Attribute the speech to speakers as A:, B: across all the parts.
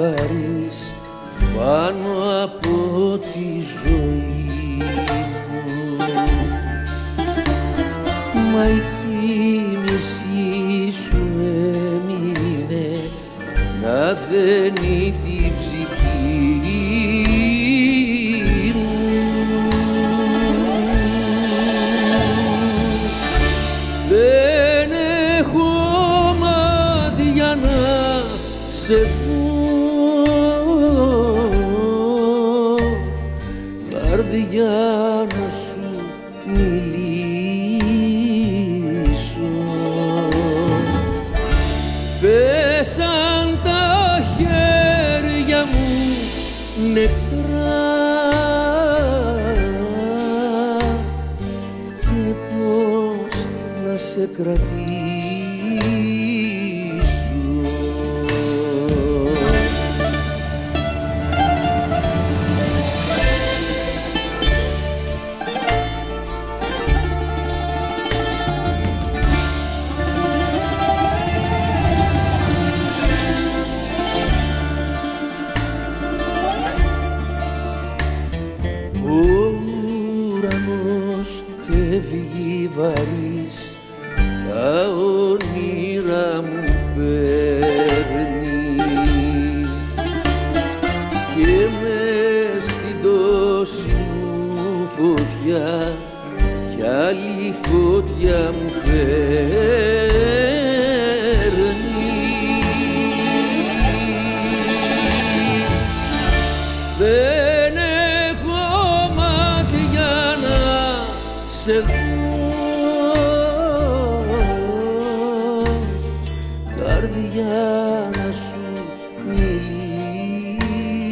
A: βαρύς πάνω από τη ζωή μου. Μα η θύμηση σου έμεινε να δένει την ψυχή μου. Δεν έχω μάτια να σε δω, καρδιά να σου μιλήσω. Πέσαν τα χέρια μου νεκρά και πώς να σε κρατήσω. Ο ουρανός φεύγει βαρύς, τα όνειρα μου παίρνει και μες στην τόση μου φωτιά κι άλλη φωτιά μου φέρνει. Δεν έχω μάτια να σε δω, καρδιά να σου μιλήσω.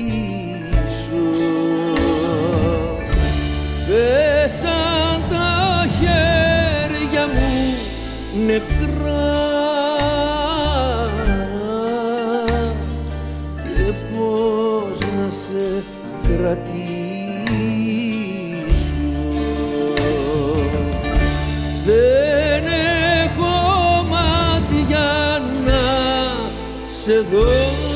A: Πέσαν τα χέρια μου νεκρά και πώς να σε κρατήσω. Δεν έχω μάτια να σε δω,